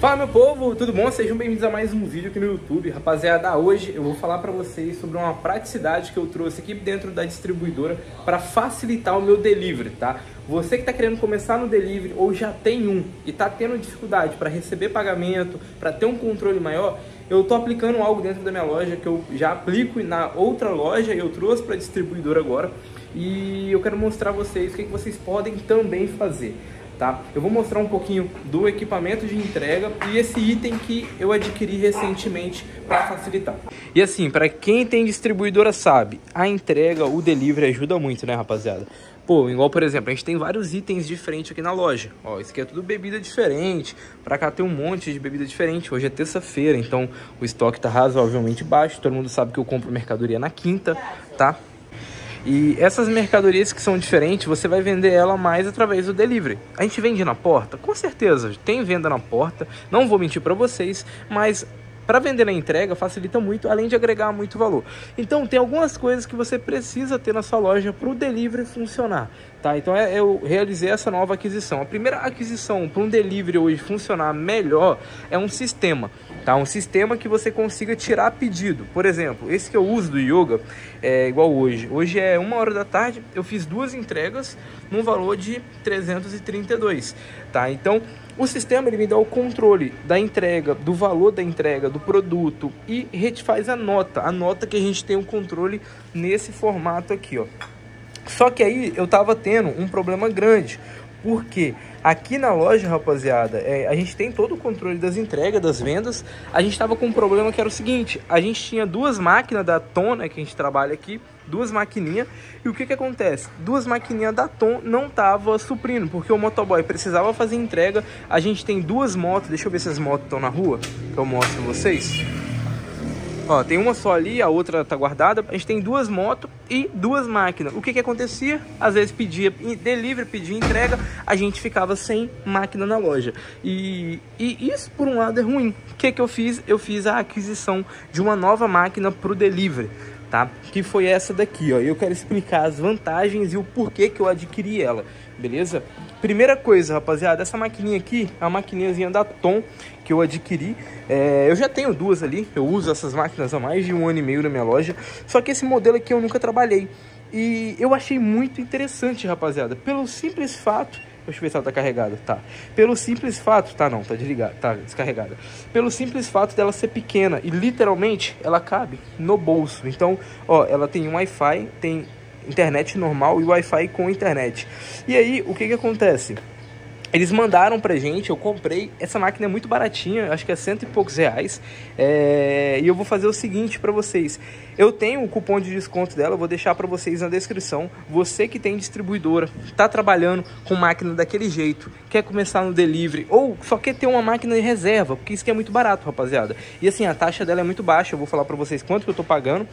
Fala meu povo, tudo bom? Sejam bem-vindos a mais um vídeo aqui no YouTube. Rapaziada, hoje eu vou falar para vocês sobre uma praticidade que eu trouxe aqui dentro da distribuidora para facilitar o meu delivery, tá? Você que está querendo começar no delivery ou já tem um e está tendo dificuldade para receber pagamento, para ter um controle maior, eu estou aplicando algo dentro da minha loja que eu já aplico na outra loja, eu trouxe para a distribuidora agora e eu quero mostrar a vocês o que vocês podem também fazer. Tá? Eu vou mostrar um pouquinho do equipamento de entrega e esse item que eu adquiri recentemente para facilitar. E assim, para quem tem distribuidora sabe, a entrega, o delivery ajuda muito, né, rapaziada? Pô, igual por exemplo, a gente tem vários itens diferentes aqui na loja. Ó, isso aqui é tudo bebida diferente. Pra cá tem um monte de bebida diferente. Hoje é terça-feira, então o estoque tá razoavelmente baixo. Todo mundo sabe que eu compro mercadoria na quinta, tá? E essas mercadorias que são diferentes, você vai vender ela mais através do delivery. A gente vende na porta? Com certeza, tem venda na porta, não vou mentir para vocês, mas para vender na entrega facilita muito, além de agregar muito valor. Então tem algumas coisas que você precisa ter na sua loja para o delivery funcionar, tá? Então eu realizei essa nova aquisição. A primeira aquisição para um delivery hoje funcionar melhor é um sistema, tá? Um sistema que você consiga tirar pedido. Por exemplo, esse que eu uso do Yoga é igual hoje. Hoje é 1h da tarde, eu fiz 2 entregas num valor de 332, tá? Então o sistema ele me dá o controle da entrega, do valor da entrega, do produto e faz a nota que a gente tem o controle nesse formato aqui, ó. Só que aí eu tava tendo um problema grande, porque aqui na loja, rapaziada, a gente tem todo o controle das entregas, das vendas. A gente tava com um problema que era o seguinte: a gente tinha 2 máquinas da Tom, né, que a gente trabalha aqui, 2 maquininhas, e o que que acontece? 2 maquininhas da Tom não tava suprindo, porque o motoboy precisava fazer entrega. A gente tem 2 motos, deixa eu ver se as motos estão na rua, que eu mostro pra vocês. Ó, tem uma só ali, a outra tá guardada. A gente tem 2 motos e 2 máquinas. O que que acontecia? Às vezes pedia delivery, pedia entrega, a gente ficava sem máquina na loja. E isso por um lado é ruim. O que que eu fiz? Eu fiz a aquisição de uma nova máquina pro delivery, tá? Que foi essa daqui, ó. Eu quero explicar as vantagens e o porquê que eu adquiri ela, beleza? Primeira coisa, rapaziada, essa maquininha aqui é uma maquininhazinha da Tom que eu adquiri. Eu já tenho 2 ali, eu uso essas máquinas há mais de 1 ano e meio na minha loja. Só que esse modelo aqui eu nunca trabalhei. E eu achei muito interessante, rapaziada, pelo simples fato... Deixa eu ver se ela tá carregada, tá. Pelo simples fato... Tá, não, tá desligada, tá descarregada. Pelo simples fato dela ser pequena e literalmente ela cabe no bolso. Então, ó, ela tem um Wi-Fi, tem internet normal e Wi-Fi com internet. E aí, o que que acontece? Eles mandaram pra gente, eu comprei, essa máquina é muito baratinha, acho que é R$100 e poucos. E eu vou fazer o seguinte pra vocês. Eu tenho o cupom de desconto dela, eu vou deixar pra vocês na descrição. Você que tem distribuidora, tá trabalhando com máquina daquele jeito, quer começar no delivery ou só quer ter uma máquina de reserva, porque isso aqui é muito barato, rapaziada. E assim, a taxa dela é muito baixa, eu vou falar pra vocês quanto que eu tô pagando.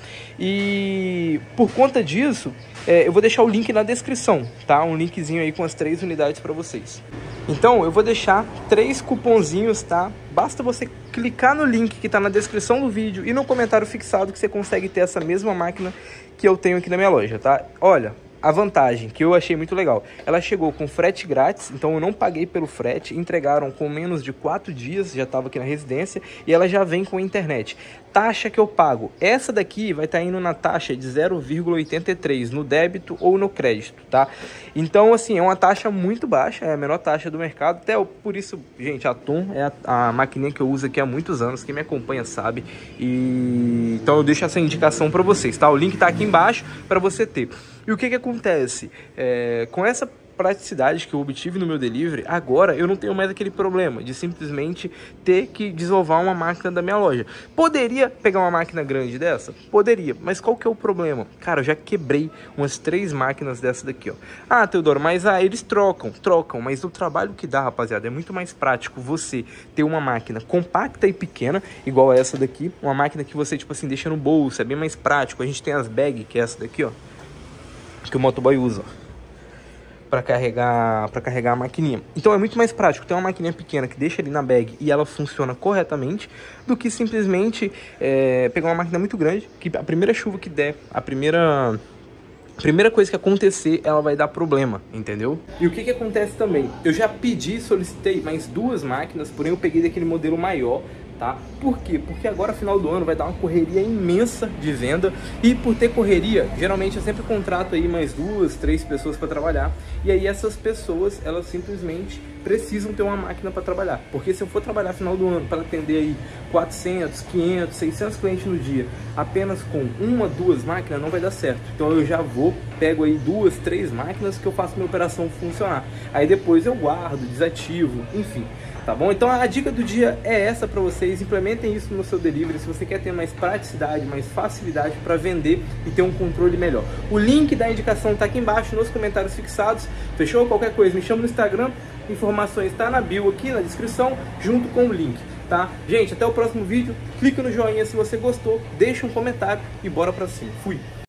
E por conta disso, eu vou deixar o link na descrição, tá? Um linkzinho aí com as 3 unidades pra vocês. Então, eu vou deixar 3 cupomzinhos, tá? Basta você clicar no link que tá na descrição do vídeo e no comentário fixado que você consegue ter essa mesma máquina que eu tenho aqui na minha loja, tá? Olha, a vantagem que eu achei muito legal, ela chegou com frete grátis, então eu não paguei pelo frete, entregaram com menos de 4 dias, já estava aqui na residência, e ela já vem com internet. Taxa que eu pago, essa daqui vai estar indo na taxa de 0,83 no débito ou no crédito, tá? Então assim, é uma taxa muito baixa, é a menor taxa do mercado, até por isso, gente, a Tom é a maquininha que eu uso aqui há muitos anos, quem me acompanha sabe, e então eu deixo essa indicação para vocês, tá? O link tá aqui embaixo para você ter. E o que que acontece? Com essa praticidade que eu obtive no meu delivery, agora eu não tenho mais aquele problema de simplesmente ter que desovar uma máquina da minha loja. Poderia pegar uma máquina grande dessa? Poderia, mas qual que é o problema? Cara, eu já quebrei umas 3 máquinas dessa daqui, ó. Ah, Teodoro, mas eles trocam, mas o trabalho que dá, rapaziada, é muito mais prático você ter uma máquina compacta e pequena, igual essa daqui, uma máquina que você, tipo assim, deixa no bolso, é bem mais prático. A gente tem as bags, que é essa daqui, ó, que o motoboy usa para carregar a maquininha. Então é muito mais prático ter uma maquininha pequena que deixa ali na bag e ela funciona corretamente, do que simplesmente pegar uma máquina muito grande, que a primeira chuva que der, a primeira primeira coisa que acontecer, ela vai dar problema, entendeu? E o que que acontece também? Eu já solicitei mais 2 máquinas, porém eu peguei daquele modelo maior, tá? Por quê? Porque agora, final do ano, vai dar uma correria imensa de venda. E por ter correria, geralmente eu sempre contrato aí mais 2, 3 pessoas para trabalhar. E aí essas pessoas, elas simplesmente precisam ter uma máquina para trabalhar. Porque se eu for trabalhar final do ano para atender aí 400, 500, 600 clientes no dia, apenas com 1, 2 máquinas, não vai dar certo. Então eu já pego aí 2, 3 máquinas que eu faço minha operação funcionar. Aí depois eu guardo, desativo, enfim. Tá bom? Então a dica do dia é essa para vocês. Implementem isso no seu delivery se você quer ter mais praticidade, mais facilidade para vender e ter um controle melhor. O link da indicação tá aqui embaixo nos comentários fixados. Fechou? Qualquer coisa, me chama no Instagram. Informações tá na bio aqui na descrição, junto com o link, tá? Gente, até o próximo vídeo. Clica no joinha se você gostou, deixa um comentário e bora pra cima. Fui!